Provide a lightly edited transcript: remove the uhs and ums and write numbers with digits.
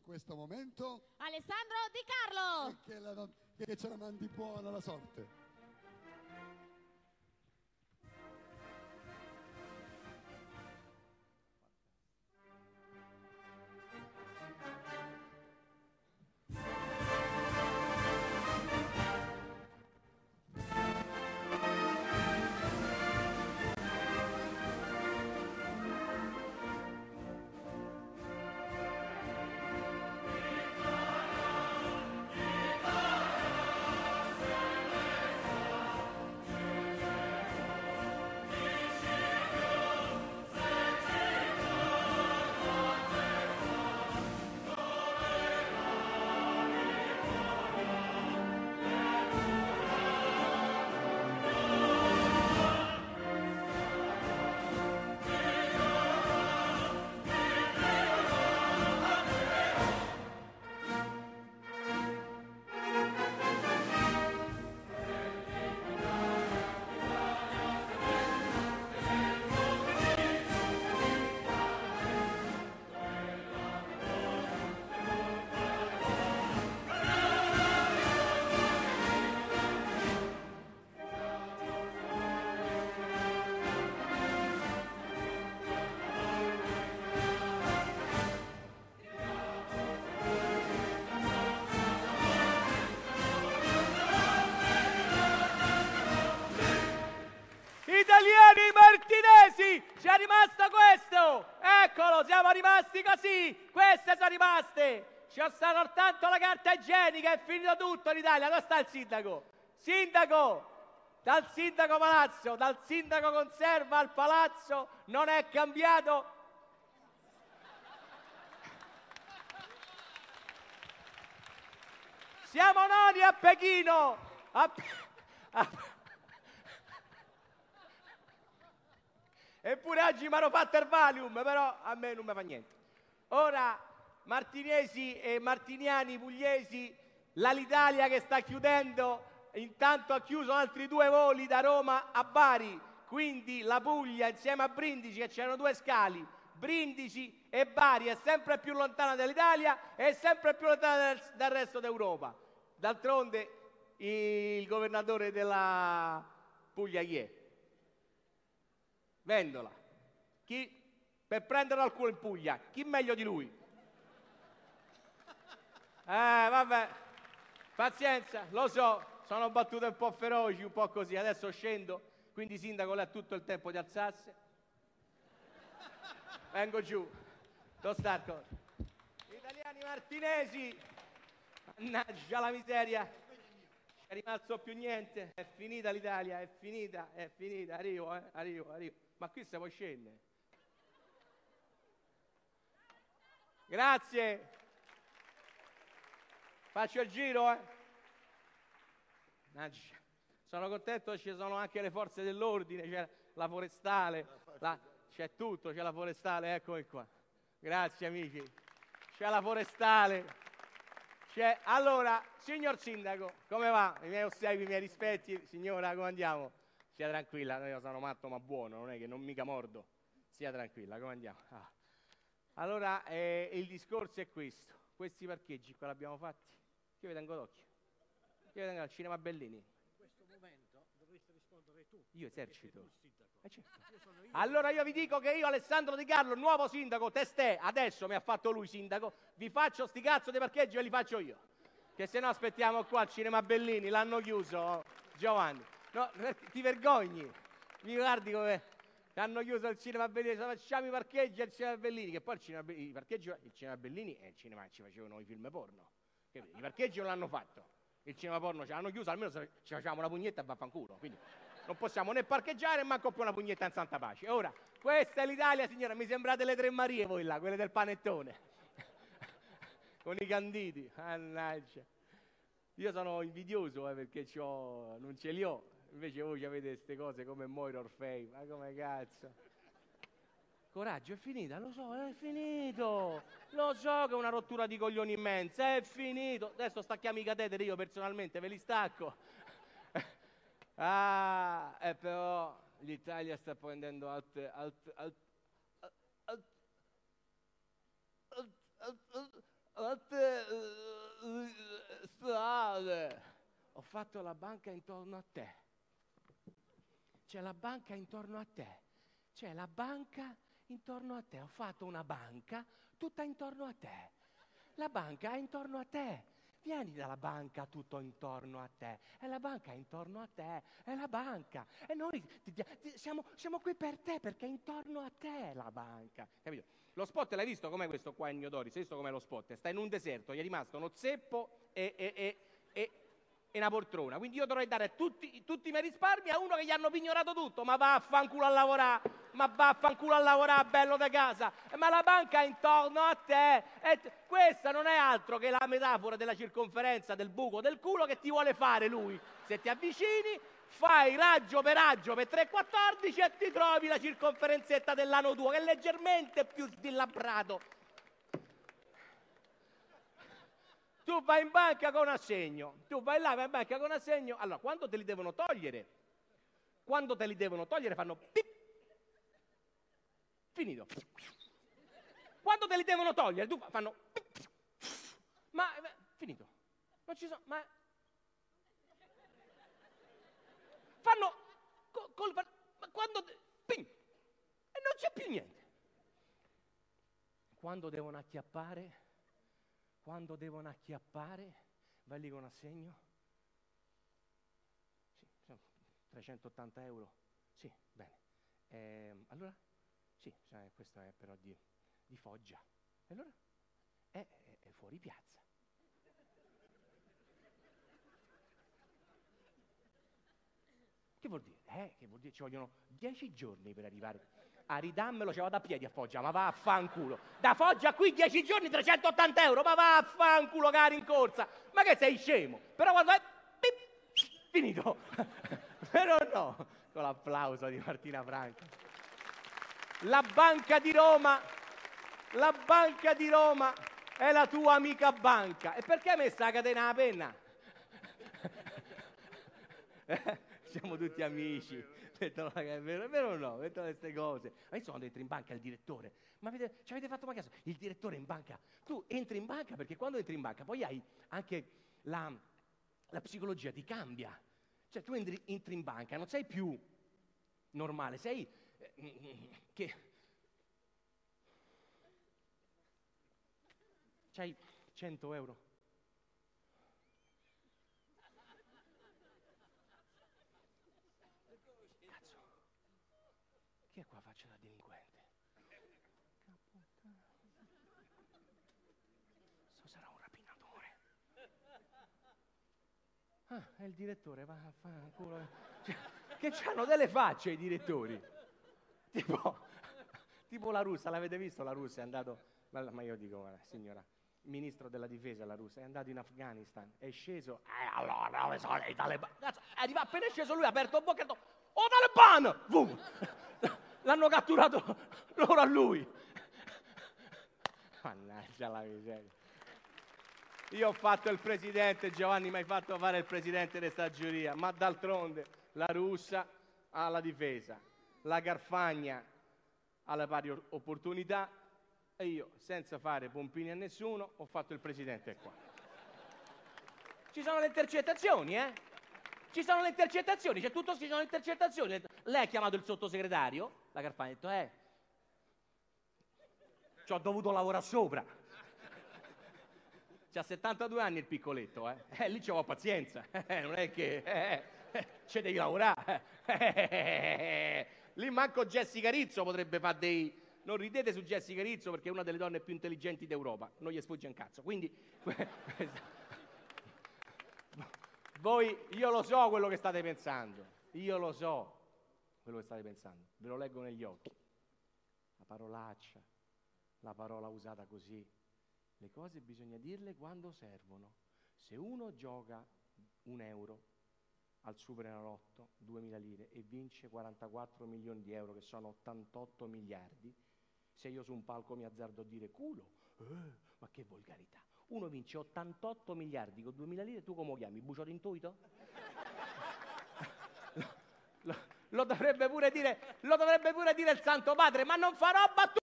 questo momento Alessandro Di Carlo. e che ce la mandi buona la sorte. Italiani martinesi, ci è rimasto questo, eccolo, siamo rimasti così, queste sono rimaste, ci sta soltanto la carta igienica, è finito tutto in Italia. Dove sta il sindaco? Sindaco, dal sindaco palazzo, dal sindaco conserva al palazzo non è cambiato. Siamo noti a Pechino, eppure oggi mi hanno fatto il Valium, però a me non mi fa niente. Ora, martinesi e martiniani pugliesi, l'Alitalia che sta chiudendo, intanto ha chiuso altri 2 voli da Roma a Bari, quindi la Puglia insieme a Brindisi, che c'erano 2 scali, Brindisi e Bari è sempre più lontana dall'Italia e sempre più lontana dal resto d'Europa. D'altronde il governatore della Puglia chi è? Vendola. Chi per prenderlo al culo in Puglia? Chi meglio di lui? Vabbè, pazienza, lo so, sono battute un po' feroci, un po' così. Adesso scendo, quindi sindaco lei ha tutto il tempo di alzarsi. Vengo giù. Dove sta il coso? Italiani martinesi, mannaggia la miseria. È rimasto più niente, è finita l'Italia, è finita, arrivo. Ma qui se può scendere. Grazie. Faccio il giro, Mannaggia. Sono contento che ci sono anche le forze dell'ordine, c'è la forestale, c'è tutto, c'è la forestale, eccomi qua. Grazie amici. C'è la forestale. Allora, signor sindaco, come va? I miei ossequi, i miei rispetti, signora, come andiamo? Sia tranquilla, io sono matto ma buono, non è che non mica mordo. Sia tranquilla, come andiamo? Allora, il discorso è questo. Questi parcheggi qua l'abbiamo fatti? Che vi tengo d'occhio? Che vi tengo al cinema Bellini? In questo momento dovresti rispondere tu. Io esercito. Certo. Allora io vi dico che io, Alessandro Di Carlo, il nuovo sindaco, testè, adesso mi ha fatto lui sindaco, vi faccio sti cazzo dei parcheggi e li faccio io. Che se no aspettiamo qua al cinema Bellini, l'hanno chiuso, Giovanni. No, ti vergogni. Mi guardi come hanno chiuso il cinema Bellini, facciamo i parcheggi al cinema Bellini, che poi il cinema Bellini è il cinema che ci facevano i film porno. I parcheggi non l'hanno fatto. Il cinema porno ce l'hanno chiuso, almeno ci facciamo una pugnetta e vaffanculo. Quindi non possiamo né parcheggiare e manco più una pugnetta in santa pace. Ora, questa è l'Italia, signora, mi sembrate le 3 Marie voi là, quelle del panettone. Con i canditi, mannaggia. Io sono invidioso perché non ce li ho, invece voi avete queste cose come Moira Orfei, ma come cazzo? Coraggio, è finita, lo so, è finito. Lo so che è una rottura di coglioni immensa, è finito. Adesso stacchiamo i cateteri, io personalmente ve li stacco. Però l'Italia sta prendendo fatto la banca intorno a te. C'è la banca intorno a te. C'è la banca intorno a te. Ho fatto una banca tutta intorno a te. La banca è intorno a te. Vieni dalla banca tutto intorno a te. E la banca è intorno a te. È la banca. E noi siamo qui per te, perché è intorno a te la banca. Capito? Lo spot l'hai visto com'è questo qua Ennio Doris? Hai visto com'è lo spot? Sta in un deserto, gli è rimasto uno zeppo e una poltrona. Quindi io dovrei dare tutti i miei risparmi a uno che gli hanno pignorato tutto. Ma vaffanculo a lavorare, bello da casa. Ma la banca è intorno a te. Questa non è altro che la metafora della circonferenza del buco del culo che ti vuole fare lui. Se ti avvicini, fai raggio per 3,14 e ti trovi la circonferenzetta dell'ano tuo, che è leggermente più svillabrato. Tu vai in banca con assegno, allora quando te li devono togliere fanno pip, finito. Quando te li devono togliere, fanno pip, ma finito. Non ci sono, ma fanno quando pim, e non c'è più niente. Quando devono acchiappare, vai lì con assegno. Sì, sono 380 euro. Sì, bene. Allora? Sì, questo è però di Foggia. E allora? È fuori piazza. Che vuol dire? Che vuol dire? Ci vogliono 10 giorni per arrivare. A ridammelo, ci vado a piedi a Foggia, ma vaffanculo. Da Foggia qui 10 giorni, 380 euro, ma vaffanculo, cari in corsa. Ma che sei scemo? Però quando è pip, finito. Però no, con l'applauso di Martina Franca. La Banca di Roma è la tua amica banca. E perché hai messo la catena alla penna? Siamo tutti amici. È vero o no? Mettono queste cose. Ma io sono dentro in banca il direttore. Ma ci avete fatto mai caso? Il direttore in banca. Tu entri in banca perché quando entri in banca poi hai anche la psicologia ti cambia. Cioè tu entri in banca, non sei più normale, sei che c'hai 100 euro. Chi è qua faccia da delinquente? Sarà un rapinatore. È il direttore, va a fare un culo. Cioè, che c'hanno delle facce i direttori. Tipo la russa, l'avete visto la russa? È andato, ma io dico, guarda, signora, ministro della difesa la russa, è andato in Afghanistan, è sceso, allora, dove sono i talebani? Appena è sceso lui, ha aperto bocca e ha detto, oh talebano! Boom! L'hanno catturato loro a lui. Mannaggia la miseria. Io ho fatto il presidente, Giovanni mi hai fatto fare il presidente di sta giuria, ma d'altronde la russa ha la difesa, la Carfagna ha le pari opportunità e io, senza fare pompini a nessuno, ho fatto il presidente qua. Ci sono le intercettazioni, Ci sono le intercettazioni, ci sono le intercettazioni. Lei ha chiamato il sottosegretario, la Carfagna, ha detto, ci ho dovuto lavorare sopra. C'ha 72 anni il piccoletto, lì ci ho pazienza, non è che ci devi lavorare. Lì manco Jessica Rizzo potrebbe fare dei... Non ridete su Jessica Rizzo perché è una delle donne più intelligenti d'Europa, non gli sfugge un cazzo, quindi... Voi, io lo so quello che state pensando, ve lo leggo negli occhi. La parolaccia, la parola usata così. Le cose bisogna dirle quando servono. Se uno gioca 1 euro al Superenalotto, 2000 lire, e vince 44 milioni di euro, che sono 88 miliardi, se io su un palco mi azzardo a dire culo, ma che volgarità. Uno vince 88 miliardi con 2000 lire, tu come lo chiami? Bucio d'intuito? Lo dovrebbe pure dire il Santo Padre, ma non farò battute.